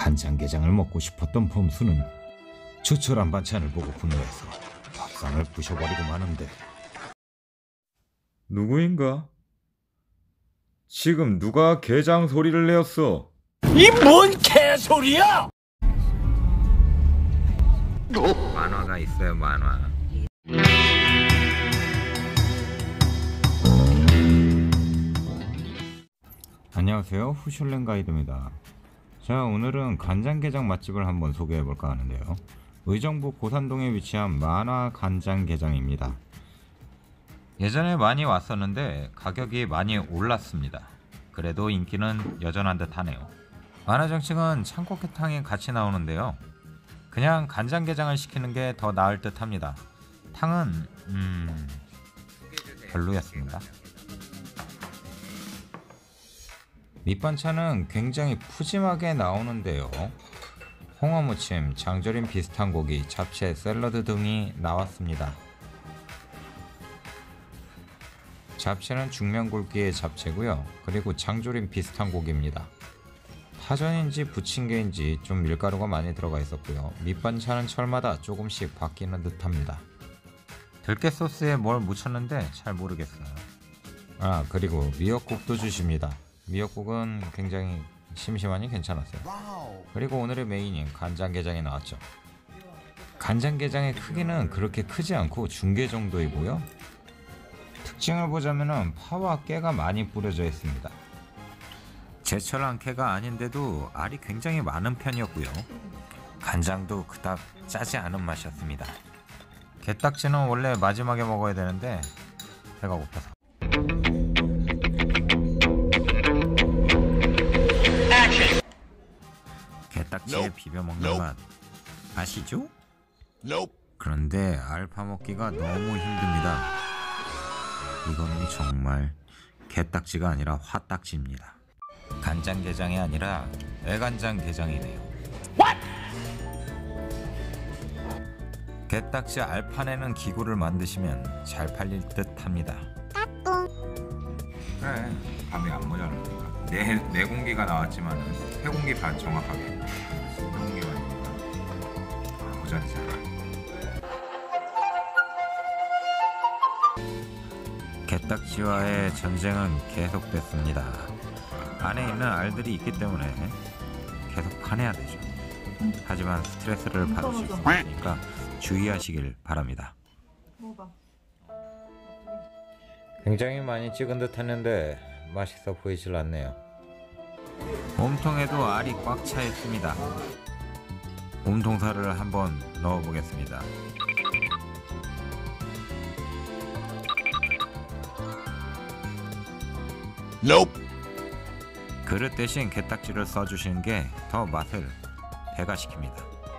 간장게장을 먹고 싶었던 범수는 추출한 반찬을 보고 분노해서 밥상을 부셔버리고 마는데, 누구인가? 지금 누가 게장 소리를 내었어? 이 뭔 개소리야! 만화가 있어요, 만화. 안녕하세요, 후슐랭 가이드입니다. 자, 오늘은 간장게장 맛집을 한번 소개해볼까 하는데요, 의정부 고산동에 위치한 만화 간장게장입니다. 예전에 많이 왔었는데 가격이 많이 올랐습니다. 그래도 인기는 여전한 듯 하네요. 만화 정식은 창고게탕이 같이 나오는데요, 그냥 간장게장을 시키는 게 더 나을 듯 합니다. 탕은 별로였습니다. 밑반찬은 굉장히 푸짐하게 나오는데요, 홍어무침, 장조림 비슷한 고기, 잡채, 샐러드 등이 나왔습니다. 잡채는 중면굵기의 잡채고요, 그리고 장조림 비슷한 고기입니다. 파전인지 부침개인지 좀 밀가루가 많이 들어가 있었고요, 밑반찬은 철마다 조금씩 바뀌는 듯합니다. 들깨 소스에 뭘 묻혔는데 잘 모르겠어요. 그리고 미역국도 주십니다. 미역국은 굉장히 심심하니 괜찮았어요. 그리고 오늘의 메인인 간장게장이 나왔죠. 간장게장의 크기는 그렇게 크지 않고 중개 정도이고요, 특징을 보자면 파와 깨가 많이 뿌려져 있습니다. 제철한 깨가 아닌데도 알이 굉장히 많은 편이었고요, 간장도 그닥 짜지 않은 맛이었습니다. 게딱지는 원래 마지막에 먹어야 되는데 배가 고파서. 게딱지에 비벼 먹는 맛 아시죠? 그런데 알 파먹기가 너무 힘듭니다. 이건 정말 게딱지가 아니라 화딱지입니다. 간장게장이 아니라 애간장게장이네요. 게딱지 알파내는 기구를 만드시면 잘 팔릴 듯 합니다. 그래, 밥이 안 모자랍니까? 네 공기가 나왔지만 세 공기 반 정확하게. 세 공기가 아닙니까? 모자르잖아. 게딱지와의 전쟁은 계속됐습니다. 안에 있는 알들이 있기 때문에 계속 파내야 되죠. 하지만 스트레스를 받으실 수 있으니까 주의하시길 바랍니다. 굉장히 많이 찍은 듯 했는데 맛있어 보이질 않네요. 몸통에도 알이 꽉 차 있습니다. 몸통살을 한번 넣어 보겠습니다. 그릇 대신 게딱지를 써주시는 게 더 맛을 배가시킵니다.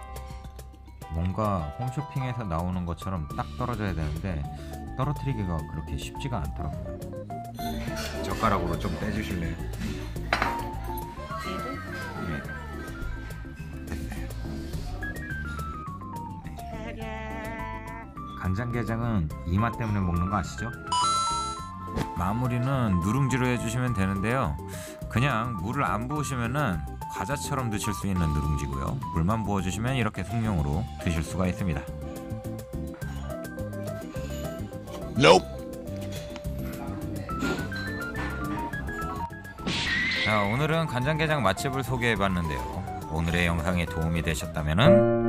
뭔가 홈쇼핑에서 나오는 것처럼 딱 떨어져야 되는데 떨어뜨리기가 그렇게 쉽지가 않더라고요. 젓가락으로 좀 떼주실래요? 네. 됐어요. 네. 간장게장은 이 맛 때문에 먹는 거 아시죠? 마무리는 누룽지로 해주시면 되는데요, 그냥 물을 안 부으시면은 과자처럼 드실 수 있는 누룽지고요, 물만 부어주시면 이렇게 숭늉으로 드실 수가 있습니다. 자, 오늘은 간장게장 맛집을 소개해봤는데요, 오늘의 영상에 도움이 되셨다면